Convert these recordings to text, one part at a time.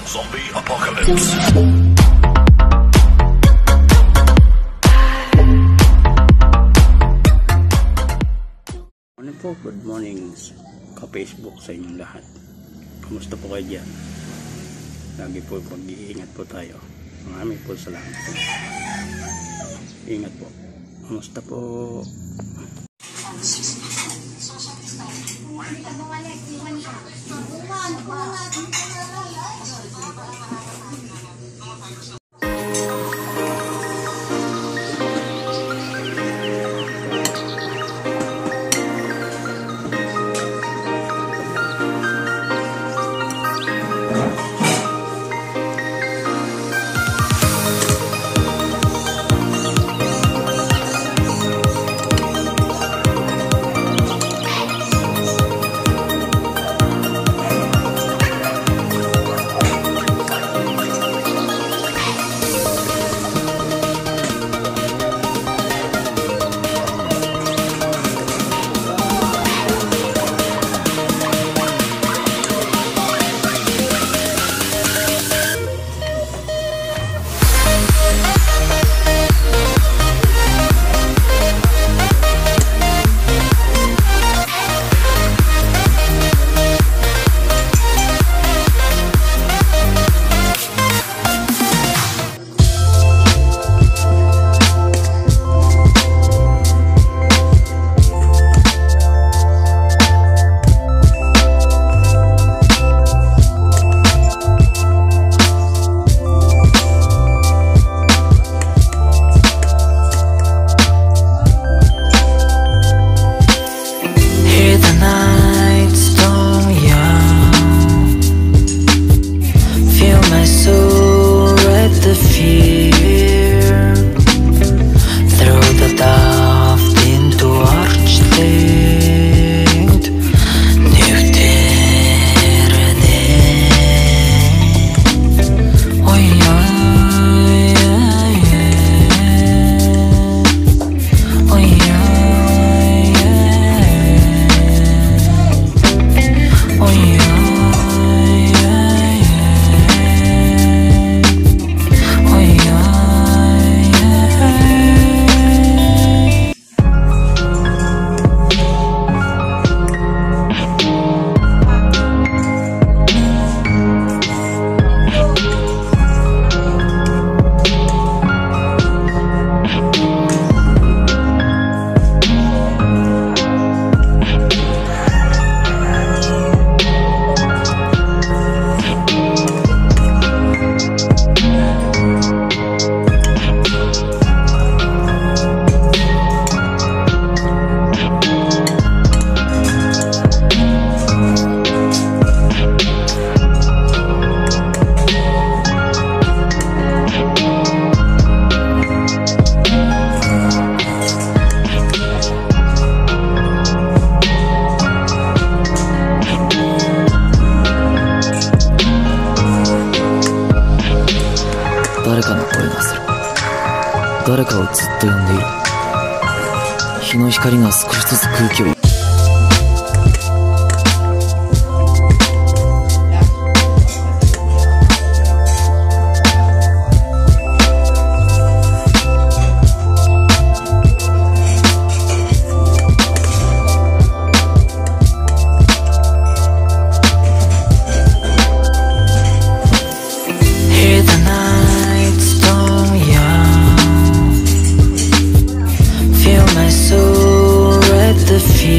Zombie Apocalypse. Ano po, good morning ka-Facebook sa inyong lahat. Kumusta po kayo dyan? Lagi po mag-iingat po tayo. Maraming po salamat po. Ingat po. Kumusta po? 誰かをずっと呼んでいる。日の光が少しずつ空気をfeel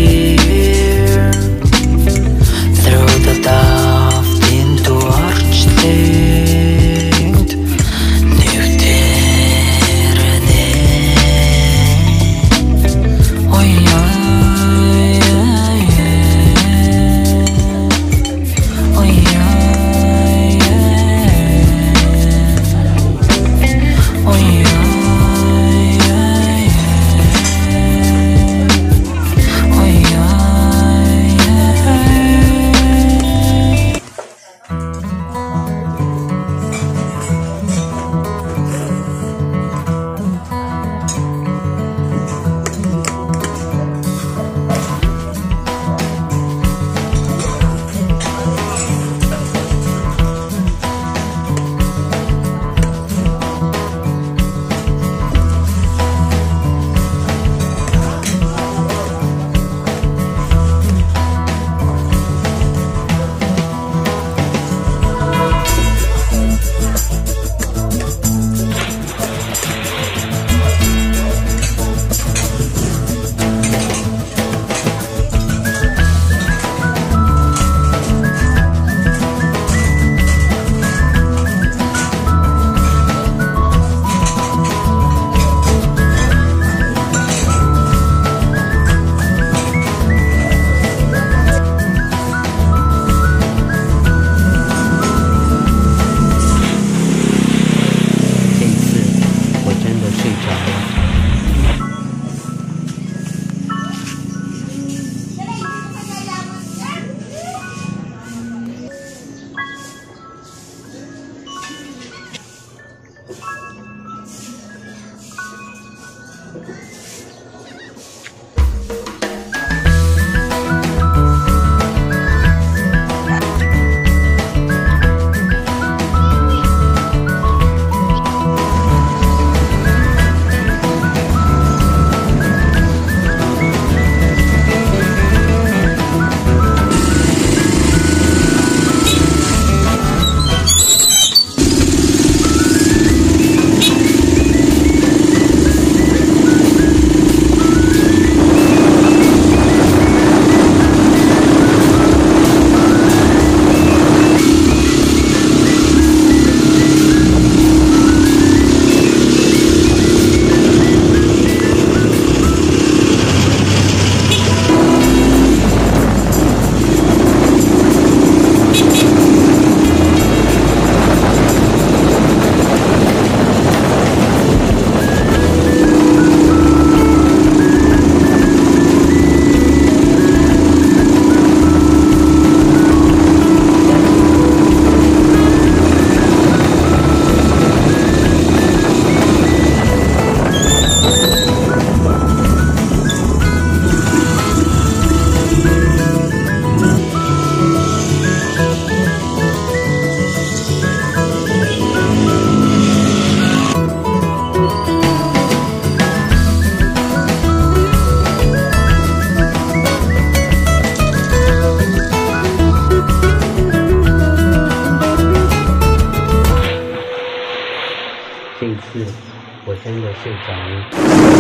一次我真的睡着了。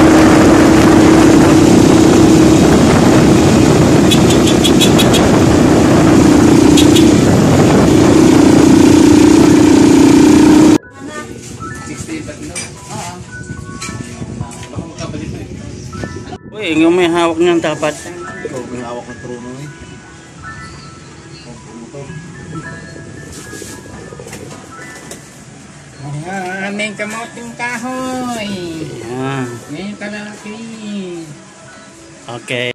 Uy, yung may hawak niyang dapat. Ikaw may hawak ng trono eh. Aming kamoting kahoy. Yan. Ngayon kalaki. Okay.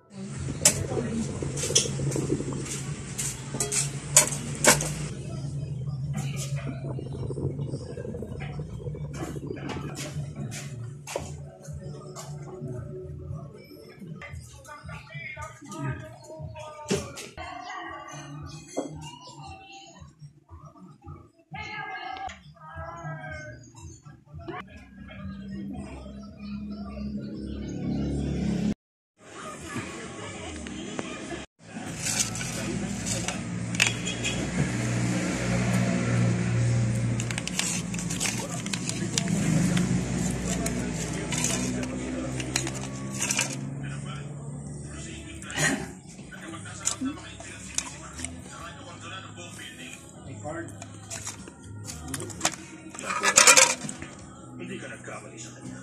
Hindi ka nagkamali sa kanya.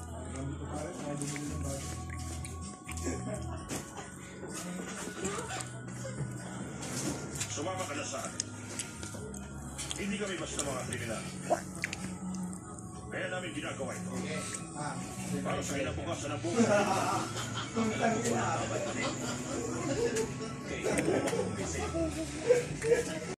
Sumama ka na sa akin. Hindi kami basta mga kriminal. Kaya namin ginagawa ito. Para sa kinabukasan ng buhay.